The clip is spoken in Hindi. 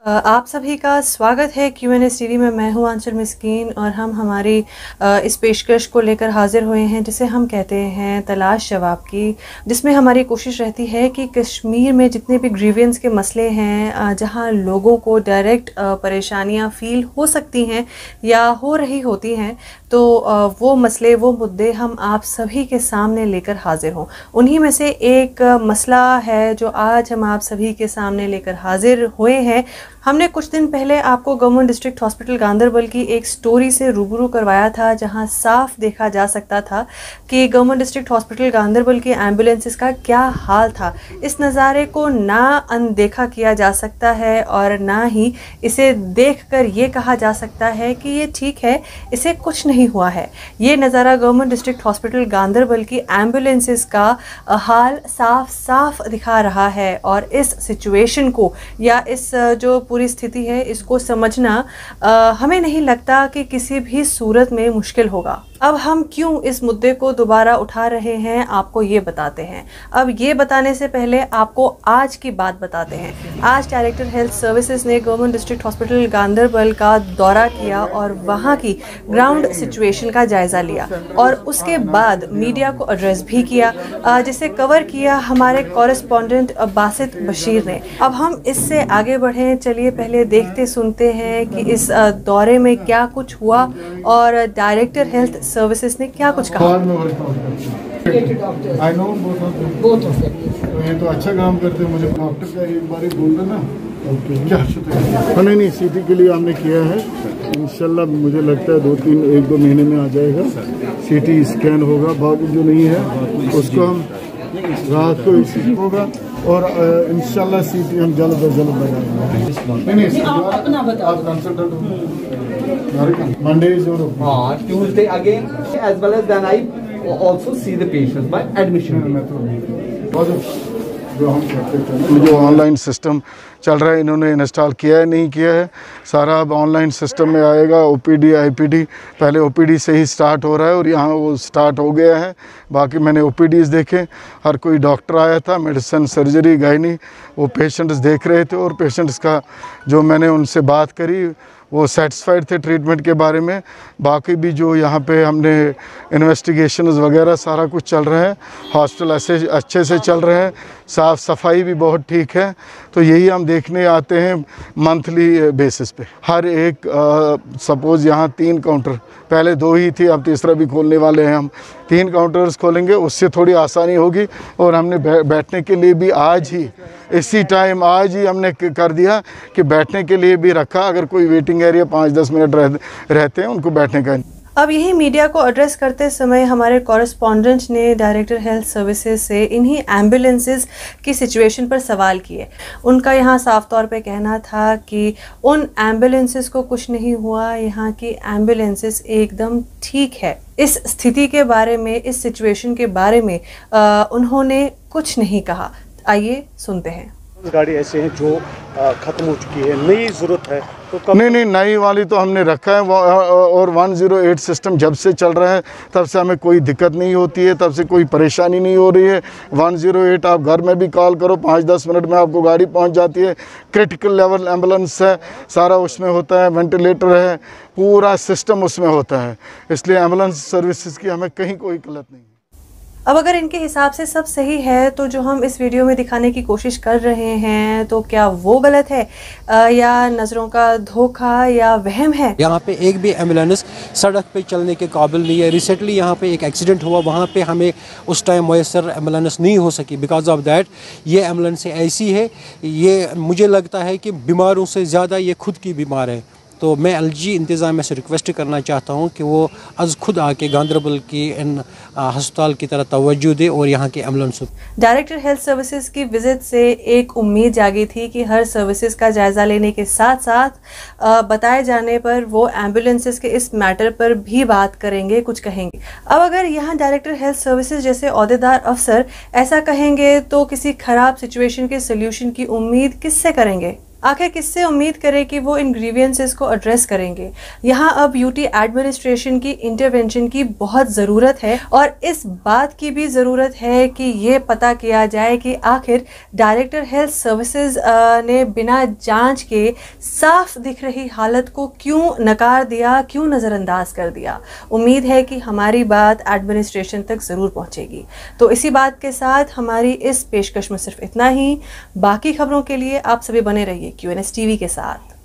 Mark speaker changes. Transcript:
Speaker 1: आप सभी का स्वागत है QNS टीवी में। मैं हूं आंचल मिस्कीन और हम हमारी इस पेशकश को लेकर हाजिर हुए हैं जिसे हम कहते हैं तलाश जवाब की, जिसमें हमारी कोशिश रहती है कि कश्मीर में जितने भी ग्रीवियंस के मसले हैं, जहां लोगों को डायरेक्ट परेशानियां फील हो सकती हैं या हो रही होती हैं, तो वो मसले वो मुद्दे हम आप सभी के सामने लेकर हाजिर हों। उन्हीं में से एक मसला है जो आज हम आप सभी के सामने लेकर हाजिर हुए हैं। हमने कुछ दिन पहले आपको गवर्नमेंट डिस्ट्रिक्ट हॉस्पिटल गांदरबल की एक स्टोरी से रूबरू करवाया था, जहां साफ देखा जा सकता था कि गवर्नमेंट डिस्ट्रिक्ट हॉस्पिटल गांदरबल की एम्बुलेंसेस का क्या हाल था। इस नज़ारे को ना अनदेखा किया जा सकता है और ना ही इसे देखकर ये कहा जा सकता है कि ये ठीक है, इसे कुछ नहीं हुआ है। ये नज़ारा गवर्नमेंट डिस्ट्रिक्ट हॉस्पिटल गांदरबल की एम्बुलेंसेस का हाल साफ साफ दिखा रहा है और इस सिचुएशन को या इस जो पूरी स्थिति है इसको समझना हमें नहीं लगता कि किसी भी सूरत में मुश्किल होगा। अब हम क्यों इस मुद्दे को दोबारा उठा रहे हैं आपको ये बताते हैं। अब ये बताने से पहले आपको आज की बात बताते हैं। आज डायरेक्टर हेल्थ सर्विसेज ने गवर्नमेंट डिस्ट्रिक्ट हॉस्पिटल गांदरबल का दौरा किया और वहाँ की ग्राउंड सिचुएशन का जायज़ा लिया और उसके बाद मीडिया को एड्रेस भी किया, जिसे कवर किया हमारे कॉरेस्पॉन्डेंट बासित बशीर ने। अब हम इससे आगे बढ़ें, चलिए पहले देखते सुनते हैं कि इस दौरे में क्या कुछ हुआ और डायरेक्टर हेल्थ सर्विसेज ने क्या कुछ कहा।
Speaker 2: I know both of them. तो ये तो अच्छा काम करते हैं। मुझे डॉक्टर का एक बार बोल देना। क्या शुक्रिया। नहीं सीटी के लिए हमने किया है। इंशाल्लाह मुझे लगता है 1-2 महीने में आ जाएगा। सीटी स्कैन होगा, बाकी जो नहीं है उसको हम रात को होगा और इंशाल्लाह सीटी हम जल्द से जल्द लगाएंगे। नहीं अपना बताओ। Monday is your open.
Speaker 3: Tuesday again, as well as then I also see the patients by admission.
Speaker 2: जो ऑनलाइन सिस्टम चल रहा है इन्होंने इंस्टॉल किया है नहीं किया है, सारा अब ऑनलाइन सिस्टम में आएगा। OPD IPD पहले OPD से ही स्टार्ट हो रहा है और यहाँ वो स्टार्ट हो गया है। बाकी मैंने OPDs देखे, हर कोई डॉक्टर आया था, मेडिसिन सर्जरी गायनी, वो पेशेंट्स देख रहे थे और पेशेंट्स का जो मैंने उनसे बात करी वो सेटिस्फाइड थे ट्रीटमेंट के बारे में। बाकी भी जो यहाँ पे हमने इन्वेस्टिगेशंस वगैरह सारा कुछ चल रहा है, हॉस्टल अच्छे से चल रहे हैं, साफ़ सफाई भी बहुत ठीक है। तो यही हम देखने आते हैं मंथली बेसिस पे। हर एक सपोज़ यहाँ 3 काउंटर, पहले 2 ही थी, अब तीसरा भी खोलने वाले हैं। हम 3 काउंटर्स खोलेंगे, उससे थोड़ी आसानी होगी। और हमने बैठने के लिए भी आज ही इसी टाइम आज ही हमने कर दिया कि बैठने के लिए भी रखा। अगर कोई वेटिंग एरिया 5-10 मिनट रहते हैं उनको बैठने का।
Speaker 1: अब यही मीडिया को एड्रेस करते समय हमारे कॉरेस्पॉन्डेंट ने डायरेक्टर हेल्थ सर्विसेज से इन्हीं एम्बुलेंसेस की सिचुएशन पर सवाल किए। उनका यहाँ साफ तौर पे कहना था कि उन एम्बुलेंसेस को कुछ नहीं हुआ, यहाँ की एम्बुलेंसेस एकदम ठीक है। इस स्थिति के बारे में, इस सिचुएशन के बारे में उन्होंने कुछ नहीं कहा। आइए सुनते हैं।
Speaker 4: गाड़ी ऐसे हैं जो ख़त्म हो चुकी है, नई ज़रूरत है तो
Speaker 2: नहीं नई वाली तो हमने रखा है। और 108 सिस्टम जब से चल रहा है तब से हमें कोई दिक्कत नहीं होती है, तब से कोई परेशानी नहीं हो रही है। 108 आप घर में भी कॉल करो, 5-10 मिनट में आपको गाड़ी पहुंच जाती है। क्रिटिकल लेवल एम्बुलेंस है, सारा उसमें होता है, वेंटिलेटर है, पूरा सिस्टम उसमें होता है। इसलिए एम्बुलेंस सर्विसेज की हमें कहीं कोई गलत नहीं।
Speaker 1: अब अगर इनके हिसाब से सब सही है तो जो हम इस वीडियो में दिखाने की कोशिश कर रहे हैं तो क्या वो गलत है या नज़रों का धोखा या वहम है?
Speaker 5: यहाँ पे एक भी एम्बुलेंस सड़क पे चलने के काबिल नहीं है। रिसेंटली यहाँ पे एक एक्सीडेंट हुआ, वहाँ पे हमें उस टाइम मैसर एम्बुलेंस नहीं हो सकी। बिकॉज ऑफ दैट ये एम्बुलेंस ऐसी है, ये मुझे लगता है कि बीमारों से ज़्यादा ये खुद की बीमार है। तो मैं LG इंतज़ामिया से रिक्वेस्ट करना चाहता हूँ कि वो आज खुद आके गांदरबल की इन हस्पताल की तरह तवज्जो दे और यहाँ के एम्बुलेंस।
Speaker 1: डायरेक्टर हेल्थ सर्विसेज की विजिट से एक उम्मीद जागी थी कि हर सर्विसेज का जायज़ा लेने के साथ साथ बताए जाने पर वो एम्बुलेंसेज के इस मैटर पर भी बात करेंगे, कुछ कहेंगे। अब अगर यहाँ डायरेक्टर हेल्थ सर्विसेज जैसे ओहदेदार अफसर ऐसा कहेंगे तो किसी ख़राब सिचुएशन के सोल्यूशन की उम्मीद किससे करेंगे? आखिर किससे उम्मीद करें कि वो इन ग्रीवियंसेस को एड्रेस करेंगे। यहाँ अब यूटी एडमिनिस्ट्रेशन की इंटरवेंशन की बहुत ज़रूरत है और इस बात की भी ज़रूरत है कि ये पता किया जाए कि आखिर डायरेक्टर हेल्थ सर्विसेज ने बिना जांच के साफ दिख रही हालत को क्यों नकार दिया, क्यों नज़रअंदाज कर दिया। उम्मीद है कि हमारी बात एडमिनिस्ट्रेशन तक ज़रूर पहुंचेगी। तो इसी बात के साथ हमारी इस पेशकश में सिर्फ इतना ही। बाकी खबरों के लिए आप सभी बने रहिए QNS TV के साथ।